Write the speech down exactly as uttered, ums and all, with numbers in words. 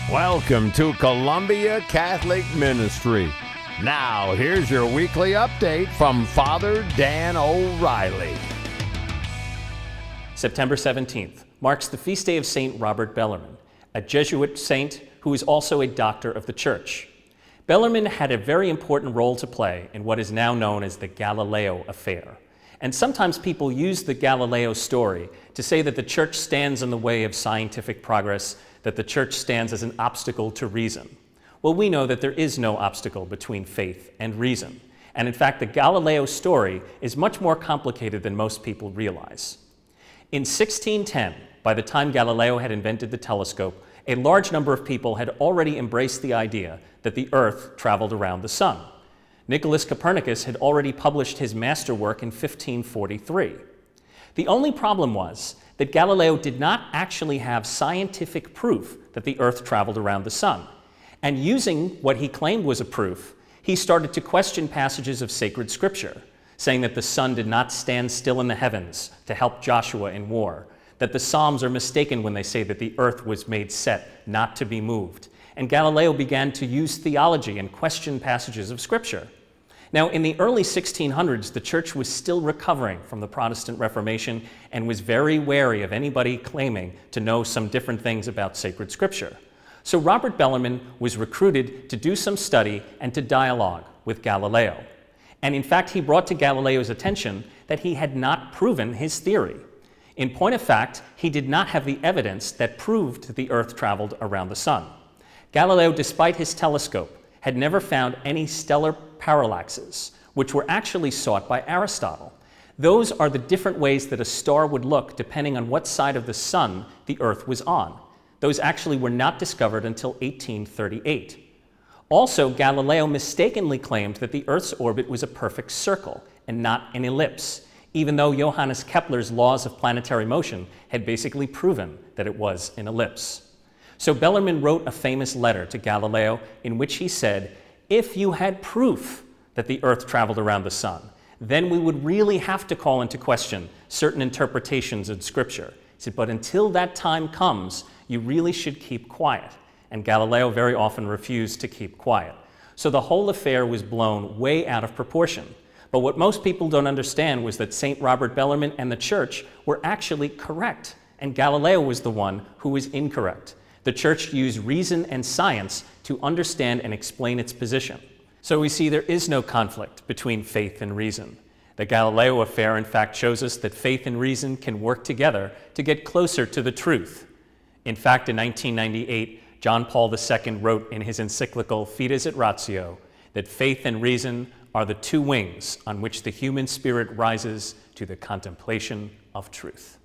Welcome to Columbia Catholic Ministry. Now, here's your weekly update from Father Dan O'Reilly. September seventeenth marks the feast day of Saint Robert Bellarmine, a Jesuit saint who is also a doctor of the Church. Bellarmine had a very important role to play in what is now known as the Galileo affair. And sometimes people use the Galileo story to say that the Church stands in the way of scientific progress, that the Church stands as an obstacle to reason. Well, we know that there is no obstacle between faith and reason. And in fact, the Galileo story is much more complicated than most people realize. In sixteen ten, by the time Galileo had invented the telescope, a large number of people had already embraced the idea that the Earth traveled around the sun. Nicholas Copernicus had already published his masterwork in fifteen forty-three. The only problem was that Galileo did not actually have scientific proof that the Earth traveled around the sun. And using what he claimed was a proof, he started to question passages of sacred scripture, saying that the sun did not stand still in the heavens to help Joshua in war, that the Psalms are mistaken when they say that the earth was made set, not to be moved. And Galileo began to use theology and question passages of scripture. Now, in the early sixteen hundreds, the Church was still recovering from the Protestant Reformation and was very wary of anybody claiming to know some different things about sacred scripture. So Robert Bellarmine was recruited to do some study and to dialogue with Galileo. And in fact, he brought to Galileo's attention that he had not proven his theory. In point of fact, he did not have the evidence that proved that the Earth traveled around the sun. Galileo, despite his telescope, had never found any stellar parallaxes, which were actually sought by Aristotle. Those are the different ways that a star would look depending on what side of the sun the Earth was on. Those actually were not discovered until eighteen thirty-eight. Also, Galileo mistakenly claimed that the Earth's orbit was a perfect circle and not an ellipse, even though Johannes Kepler's laws of planetary motion had basically proven that it was an ellipse. So Bellarmine wrote a famous letter to Galileo in which he said, if you had proof that the Earth traveled around the sun, then we would really have to call into question certain interpretations in Scripture. He said, but until that time comes, you really should keep quiet. And Galileo very often refused to keep quiet. So the whole affair was blown way out of proportion. But what most people don't understand was that Saint Robert Bellarmine and the Church were actually correct, and Galileo was the one who was incorrect. The Church used reason and science to understand and explain its position. So we see there is no conflict between faith and reason. The Galileo affair, in fact, shows us that faith and reason can work together to get closer to the truth. In fact, in nineteen ninety-eight, John Paul the Second wrote in his encyclical Fides et Ratio that faith and reason are the two wings on which the human spirit rises to the contemplation of truth.